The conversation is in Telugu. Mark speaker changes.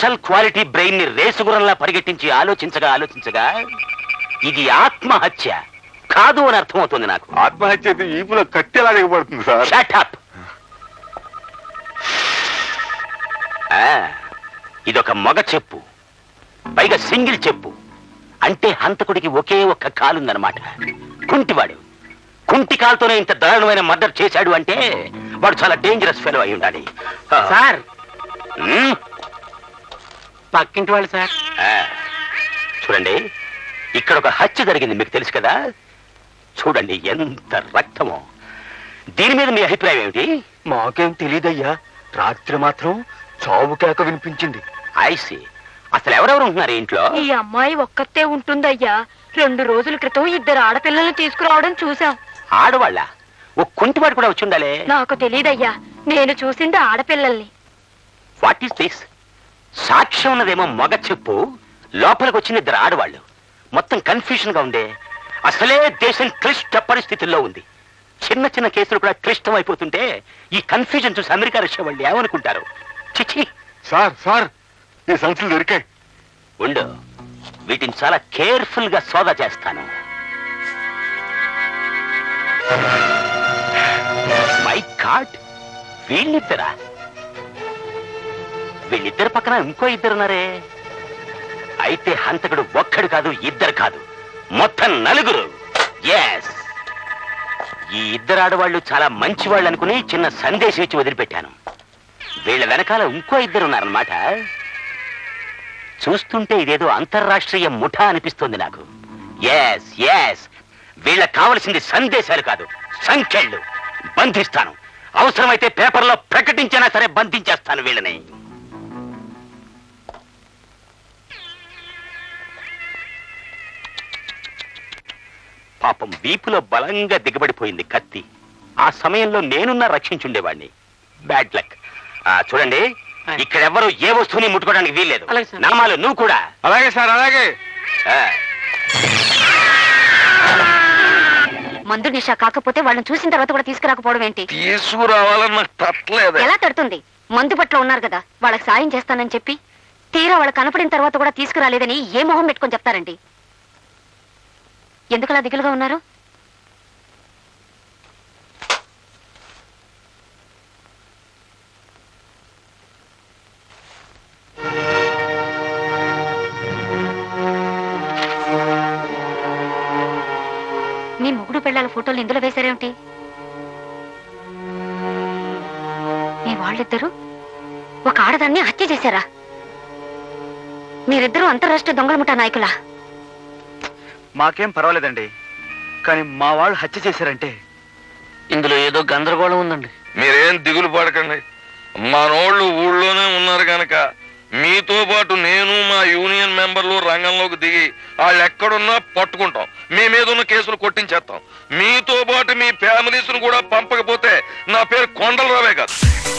Speaker 1: స్పెషల్ క్వాలిటీ బ్రెయిన్ ని రేసుగురంలా పరిగెట్టించి ఆలోచించగా ఇది ఆత్మహత్య కాదు అని అర్థమవుతుంది నాకు.
Speaker 2: ఆత్మహత్య అయితే ఈపులో కట్టెలా దిగబడుతుంది సార్.
Speaker 1: Shut up. ఇదొక మగ చెప్పు, పైగా సింగిల్ చెప్పు. అంటే హంతకుడికి ఒకే ఒక్క కాలుందనమాట. కుంటివాడు. కుంటి కాలుతోనే ఇంత దారుణమైన మర్డర్ చేశాడు అంటే వాడు చాలా డేంజరస్ ఫెలో అయి ఉండాలి.
Speaker 3: సార్ పక్కింటి వాళ్ళు సార్.
Speaker 1: చూడండి, ఇక్కడ ఒక హత్య జరిగింది, మీకు తెలుసు కదా. చూడండి ఎంత రక్తమో. దీని మీద మీ అభిప్రాయం ఏమిటి?
Speaker 3: మాకేం తెలీదయ్యా, రాత్రి మాత్రం చావు కేక వినిపించింది.
Speaker 1: ఐసి. అసలు ఎవరెవరు ఉంటున్నారు ఇంట్లో?
Speaker 4: ఈ అమ్మాయి ఒక్కతే ఉంటుందయ్యా. 2 రోజుల క్రితం 2 ఆడపిల్లల్ని తీసుకురావడం చూసాం.
Speaker 1: ఆడవాళ్ళ? ఓ కుంటివాడు కూడా వచ్చి ఉండాలి.
Speaker 4: నాకు తెలీదయ్యా, నేను చూసింది ఆడపిల్లల్ని.
Speaker 1: What is this? సాక్ష్యం ఉన్నదేమో మగ చెప్పు, లోపలికి వచ్చిన 2 ఆడవాళ్ళు. మొత్తం కన్ఫ్యూషన్ గా ఉందే. అసలే దేశం క్లిష్ట పరిస్థితుల్లో ఉంది. చిన్న చిన్న కేసులు కూడా క్లిష్టం అయిపోతుంటే ఈ కన్ఫ్యూజన్ చూసి అమెరికా రష్యా వాళ్ళు ఏమనుకుంటారు? చిచి.
Speaker 2: సార్ సార్ ఈ సంచులు దొరికాయి.
Speaker 1: ఉండు, వీటిని చాలా కేర్ఫుల్ గా సోదా చేస్తాను. మై గాడ్, వీళ్ళిద్దరు పక్కన ఇంకో 2 ఉన్నారే. అయితే హంతకుడు ఒక్కడు కాదు, 2 కాదు, మొత్తం 4. ఎస్. ఈ 2 ఆడవాళ్ళు చాలా మంచి వాళ్ళు అనుకుని చిన్న సందేశం ఇచ్చి వదిలిపెట్టాను. వీళ్ళ వెనకాల ఇంకో 2 ఉన్నారన్నమాట. చూస్తుంటే ఇదేదో అంతర్రాష్ట్రీయ ముఠా అనిపిస్తుంది నాకు. Yes yes. వీళ్ళకి కావలసింది సందేశాలు కాదు, సంఖ్యలు. బంధిస్తాను. అవసరమైతే పేపర్లో ప్రకటించినా సరే బంధించేస్తాను వీళ్ళని. పాపం వీపులో బలంగా దిగబడిపోయింది కత్తి. ఆ సమయంలో నేనున్నా రక్షించుండేవాడిని. Bad luck. చూడండి, ఇక్కడెవ్వరూ ఏ వస్తువుని ముట్టుకోవడానికి వీల్లేదు. నామాలు నువ్వు కూడా.
Speaker 2: అలాగే సార్, అలాగే.
Speaker 4: మందు నిషా కాకపోతే వాళ్ళని చూసిన తర్వాత కూడా తీసుకురాకపోవడం ఏంటి?
Speaker 2: తీసుకురావాలని నాకు తట్టలేదు.
Speaker 4: ఎలా తడుతుంది? మందు పట్ల ఉన్నారు కదా, వాళ్ళకి సాయం చేస్తానని చెప్పి తీరా వాళ్ళకి కనపడిన తర్వాత కూడా తీసుకురాలేదని ఏ మొహం పెట్టుకొని చెప్తారండి? ఎందుకలా దిగులుగా ఉన్నారు? మీ మొగుడు పెళ్ళాల ఫోటోలు ఇందులో వేశారేమిటి? మీ వాళ్ళిద్దరూ ఒక ఆడదాన్ని హత్య చేశారా? మీరిద్దరూ అంతర్రాష్ట్రీయ దొంగల ముఠా నాయకులా?
Speaker 3: మాకేం పర్వాలేదండి, కానీ మా వాళ్ళు హత్య చేశారంటే ఇందులో ఏదో గందరగోళం ఉందండి.
Speaker 5: మీరేం దిగులు పడకండి. మనోళ్ళు ఊళ్ళోనే ఉన్నారు కనుక మీతో పాటు నేను మా యూనియన్ మెంబర్లు రంగంలోకి దిగి వాళ్ళు ఎక్కడున్నా పట్టుకుంటాం. మీ మీద ఉన్న కేసులు కొట్టించేస్తాం. మీతో పాటు మీ ఫ్యామిలీస్ ను కూడా పంపకపోతే నా పేరు కొండలరావే కాదు.